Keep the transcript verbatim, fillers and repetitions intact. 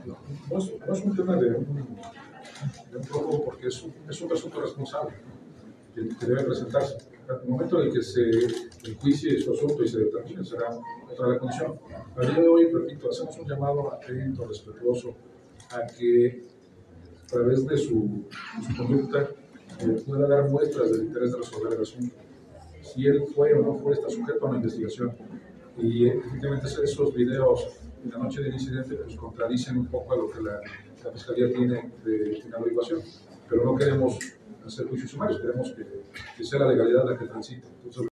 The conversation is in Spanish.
No es, no es un tema de un, de un prófugo porque es un, es un presunto responsable que, que debe presentarse. En el momento en el que se enjuicie su asunto y se determine será otra la condición. A día de hoy, repito, hacemos un llamado atento, respetuoso, a que a través de su, de su conducta eh, pueda dar muestras del interés de resolver el asunto. Si él fue o no fue, está sujeto a una investigación. Y eh, efectivamente esos videos en la noche del incidente pues contradicen un poco a lo que la, la Fiscalía tiene de, de averiguación. Pero no queremos hacer juicios sumarios, queremos que, que sea la legalidad la que transite. Entonces,